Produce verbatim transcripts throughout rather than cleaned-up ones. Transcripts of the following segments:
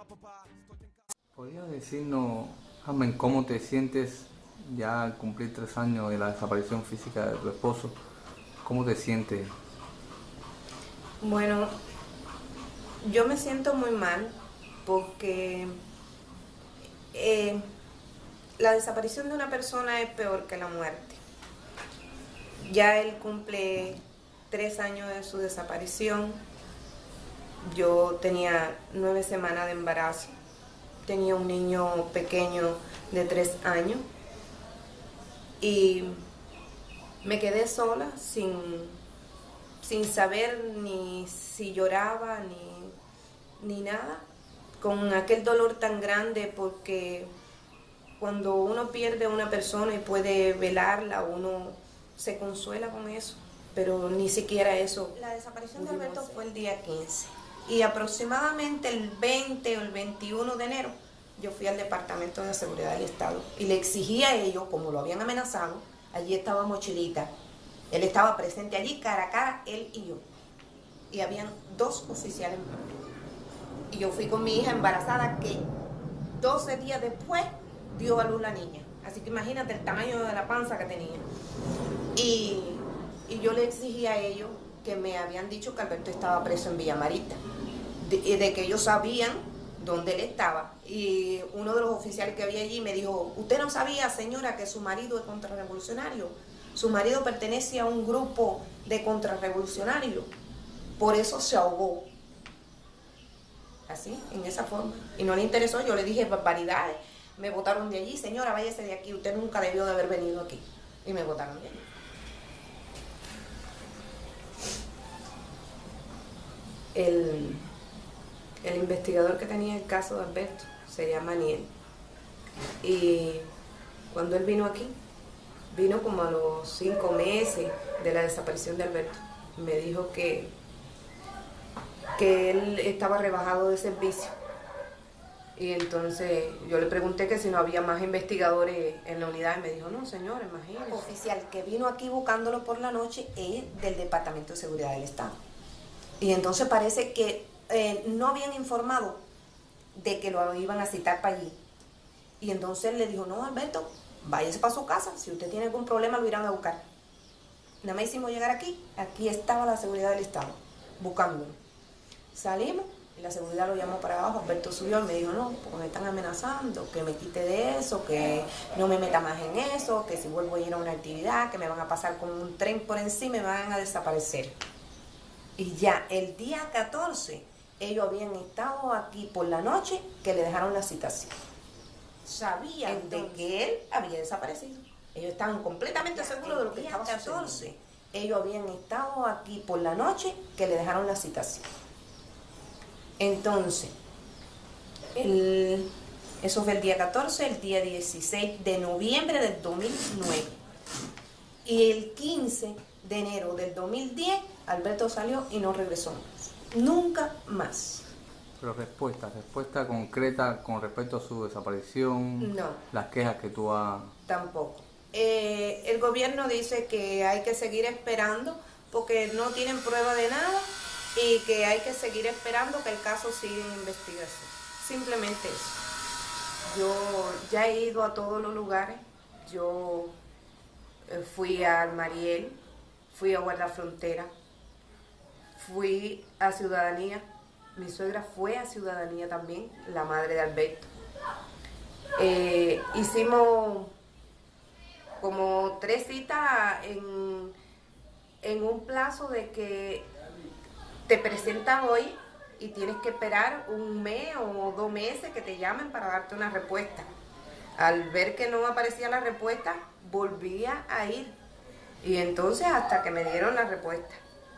¿Podrías decirnos, Carmen, cómo te sientes ya al cumplir tres años de la desaparición física de tu esposo? ¿Cómo te sientes? Bueno, yo me siento muy mal porque eh, la desaparición de una persona es peor que la muerte. Ya él cumple tres años de su desaparición. Yo tenía nueve semanas de embarazo. Tenía un niño pequeño de tres años. Y me quedé sola sin, sin saber ni si lloraba ni, ni nada. Con aquel dolor tan grande, porque cuando uno pierde a una persona y puede velarla, uno se consuela con eso, pero ni siquiera eso. La desaparición de Alberto fue el día quince y aproximadamente el veinte o el veintiuno de enero yo fui al Departamento de Seguridad del Estado y le exigí a ellos, como lo habían amenazado, allí estaba Mochilita, él estaba presente allí cara a cara, él y yo, y habían dos oficiales más. Y yo fui con mi hija embarazada que doce días después dio a luz la niña. Así que imagínate el tamaño de la panza que tenía. Y, y yo le exigí a ellos que me habían dicho que Alberto estaba preso en Villa Marita. De, de que ellos sabían dónde él estaba. Y uno de los oficiales que había allí me dijo, ¿usted no sabía, señora, que su marido es contrarrevolucionario? Su marido pertenece a un grupo de contrarrevolucionarios. Por eso se ahogó. Así, en esa forma. Y no le interesó, yo le dije barbaridades. Me botaron de allí, señora, váyase de aquí, usted nunca debió de haber venido aquí. Y me botaron de allí. El, el investigador que tenía el caso de Alberto se llama Aniel. Y cuando él vino aquí, vino como a los cinco meses de la desaparición de Alberto. Me dijo que, que él estaba rebajado de servicio. Y entonces yo le pregunté que si no había más investigadores en la unidad y me dijo, no señor, imagínese. El oficial que vino aquí buscándolo por la noche es del Departamento de Seguridad del Estado. Y entonces parece que eh, no habían informado de que lo iban a citar para allí. Y entonces le dijo, no Alberto, váyase para su casa, si usted tiene algún problema lo irán a buscar. Nada más hicimos llegar aquí, aquí estaba la Seguridad del Estado, buscándolo. Salimos. Y la seguridad lo llamó para abajo, Alberto subió y me dijo, no, porque me están amenazando, que me quite de eso, que no me meta más en eso, que si vuelvo a ir a una actividad, que me van a pasar con un tren por encima y me van a desaparecer. Y ya el día catorce, ellos habían estado aquí por la noche, que le dejaron la citación. Sabían Entonces, de que él había desaparecido. Ellos estaban completamente seguros de lo que estaba sucediendo. catorce, ellos habían estado aquí por la noche, que le dejaron la citación. Entonces, el, eso fue el día catorce, el día dieciséis de noviembre del dos mil nueve. Y el quince de enero del dos mil diez, Alberto salió y no regresó más. Nunca más. Pero respuesta, respuesta concreta con respecto a su desaparición, no. Las quejas que tú has... Tampoco. Eh, el gobierno dice que hay que seguir esperando porque no tienen prueba de nada. Y que hay que seguir esperando que el caso siga en investigación. Simplemente eso. Yo ya he ido a todos los lugares. Yo eh, fui al Mariel, fui a Guardafrontera, fui a Ciudadanía. Mi suegra fue a Ciudadanía también, la madre de Alberto. Eh, hicimos como tres citas en, en un plazo de que te presentas hoy y tienes que esperar un mes o dos meses que te llamen para darte una respuesta. Al ver que no aparecía la respuesta, volvía a ir. Y entonces hasta que me dieron la respuesta.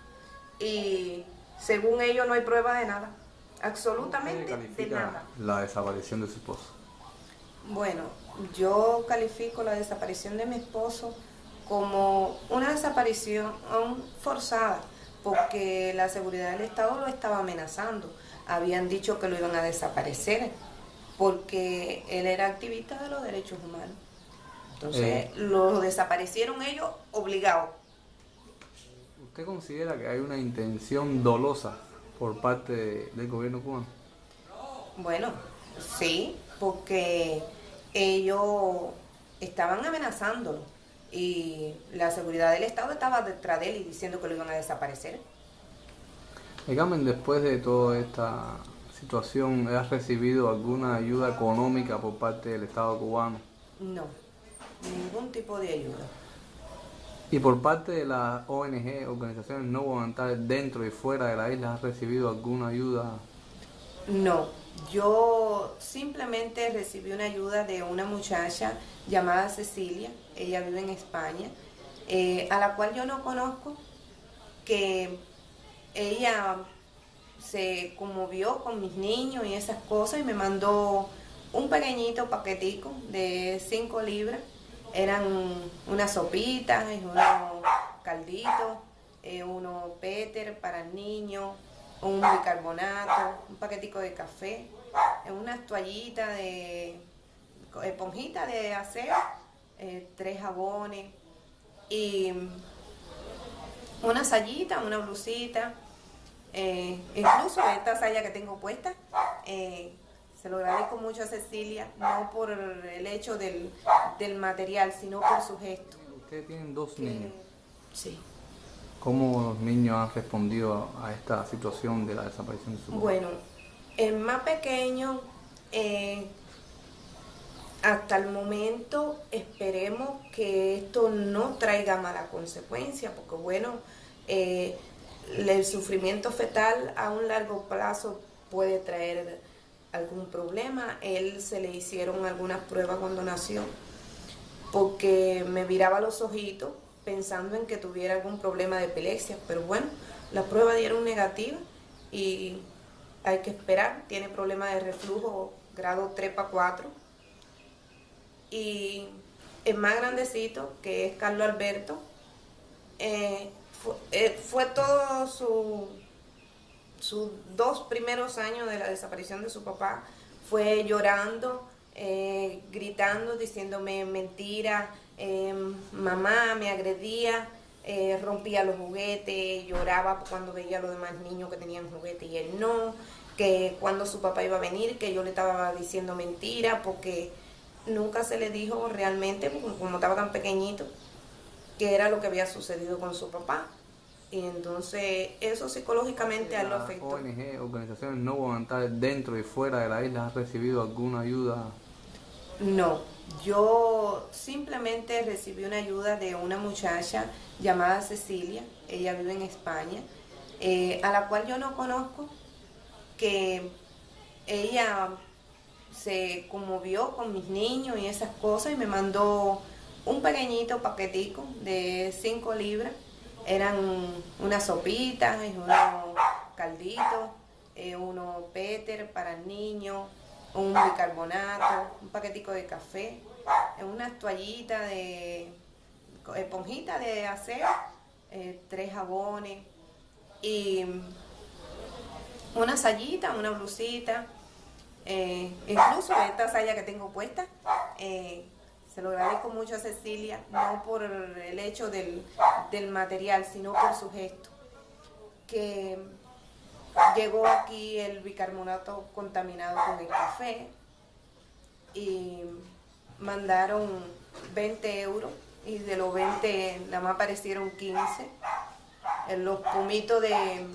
Y según ellos no hay prueba de nada. Absolutamente de nada. La desaparición de su esposo. Bueno, yo califico la desaparición de mi esposo como una desaparición forzada, porque la seguridad del Estado lo estaba amenazando. Habían dicho que lo iban a desaparecer porque él era activista de los derechos humanos. Entonces eh, lo desaparecieron ellos obligados. ¿Usted considera que hay una intención dolosa por parte de, del gobierno cubano? Bueno, sí, porque ellos estaban amenazándolo y la seguridad del Estado estaba detrás de él y diciendo que lo iban a desaparecer. Dígame, después de toda esta situación, ¿has recibido alguna ayuda económica por parte del Estado cubano? No, ningún tipo de ayuda. Y por parte de las O N G, organizaciones no gubernamentales dentro y fuera de la isla, ¿has recibido alguna ayuda? No, yo simplemente recibí una ayuda de una muchacha llamada Cecilia, ella vive en España, eh, a la cual yo no conozco, que ella se conmovió con mis niños y esas cosas y me mandó un pequeñito paquetico de cinco libras. Eran unas sopitas, unos calditos, eh, unos péter para el niño, un bicarbonato, un paquetico de café, unas toallitas de esponjita de aseo, eh, tres jabones y una sayita, una blusita, eh, incluso esta saya que tengo puesta, eh, se lo agradezco mucho a Cecilia, no por el hecho del, del material, sino por su gesto. Ustedes tienen dos Que, niños. sí. ¿Cómo los niños han respondido a esta situación de la desaparición de su papá? Bueno, el más pequeño, eh, hasta el momento esperemos que esto no traiga mala consecuencia, porque bueno, eh, el sufrimiento fetal a un largo plazo puede traer algún problema. Él se le hicieron algunas pruebas cuando nació, porque me viraba los ojitos pensando en que tuviera algún problema de epilepsia, pero bueno, las pruebas dieron negativa y hay que esperar. Tiene problema de reflujo grado tres para cuatro. Y el más grandecito, que es Carlos Alberto, eh, fue, eh, fue todo su sus dos primeros años de la desaparición de su papá, fue llorando, eh, gritando, diciéndome mentiras, eh, mamá me agredía, eh, rompía los juguetes, lloraba cuando veía a los demás niños que tenían juguetes y él no, que cuando su papá iba a venir, que yo le estaba diciendo mentiras, porque nunca se le dijo realmente, como estaba tan pequeñito, qué era lo que había sucedido con su papá. Y entonces eso psicológicamente a él lo afectó. ¿O N G, organizaciones no gubernamentales dentro y fuera de la isla, has recibido alguna ayuda? No, yo simplemente recibí una ayuda de una muchacha llamada Cecilia, ella vive en España, eh, a la cual yo no conozco, que ella se conmovió con mis niños y esas cosas y me mandó un pequeñito paquetico de cinco libras. Eran unas sopitas, unos calditos, eh, unos péter para el niño, un bicarbonato, un paquetico de café, unas toallitas de esponjita de aseo, eh, tres jabones y una sayita, una blusita, eh, incluso esta saya que tengo puesta, eh, se lo agradezco mucho a Cecilia, no por el hecho del, del material, sino por su gesto. Que llegó aquí el bicarbonato contaminado con el café y mandaron veinte euros y de los veinte nada más aparecieron quince. En los pumitos de,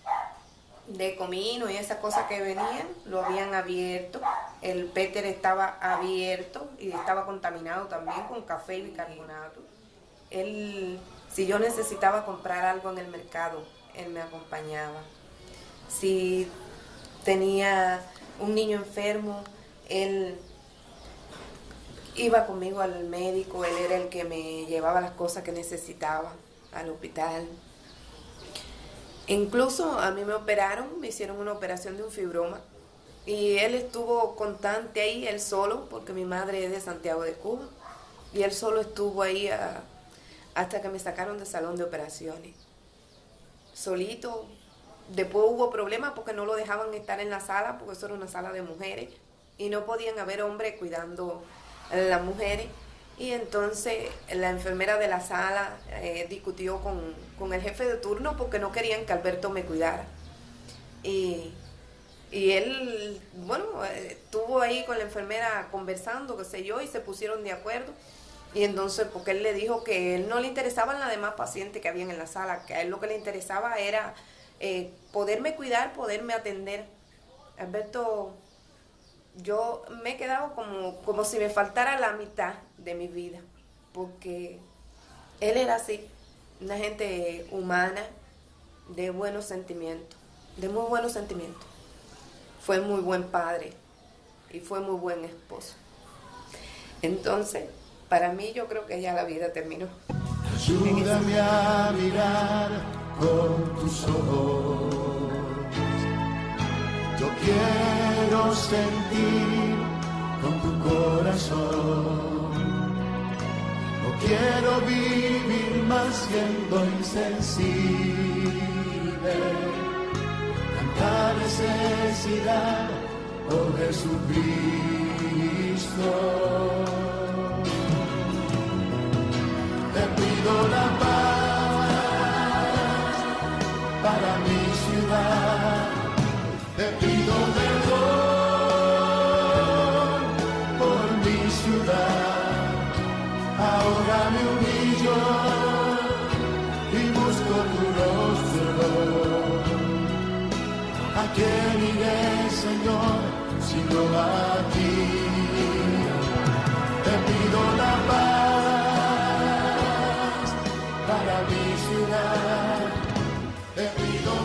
de comino y esas cosas que venían, lo habían abierto. El péter estaba abierto y estaba contaminado también con café y bicarbonato. Él, si yo necesitaba comprar algo en el mercado, él me acompañaba. Si tenía un niño enfermo, él iba conmigo al médico, él era el que me llevaba las cosas que necesitaba al hospital. Incluso a mí me operaron, me hicieron una operación de un fibroma. Y él estuvo constante ahí, él solo, porque mi madre es de Santiago de Cuba. Y él solo estuvo ahí a, hasta que me sacaron del salón de operaciones. Solito. Después hubo problemas porque no lo dejaban estar en la sala, porque eso era una sala de mujeres. Y no podían haber hombres cuidando a las mujeres. Y entonces la enfermera de la sala eh, discutió con, con el jefe de turno porque no querían que Alberto me cuidara. Y Y él, bueno, estuvo ahí con la enfermera conversando, qué sé yo, y se pusieron de acuerdo. Y entonces, porque él le dijo que él no le interesaban las demás pacientes que habían en la sala, que a él lo que le interesaba era eh, poderme cuidar, poderme atender. Alberto, yo me he quedado como, como si me faltara la mitad de mi vida, porque él era así, una gente humana, de buenos sentimientos, de muy buenos sentimientos. Fue muy buen padre y fue muy buen esposo. Entonces, para mí yo creo que ya la vida terminó. Ayúdame a mirar con tus ojos. Yo quiero sentir con tu corazón. No quiero vivir más siendo insensible. Tanta necesidad, oh Jesucristo. Te pido la paz para mi ciudad. Te pido perdón por mi ciudad. Ahora me humillo y busco tu rostro. ¿A quién iré, Señor, sino a ti? Te pido la paz para mi ciudad. Te pido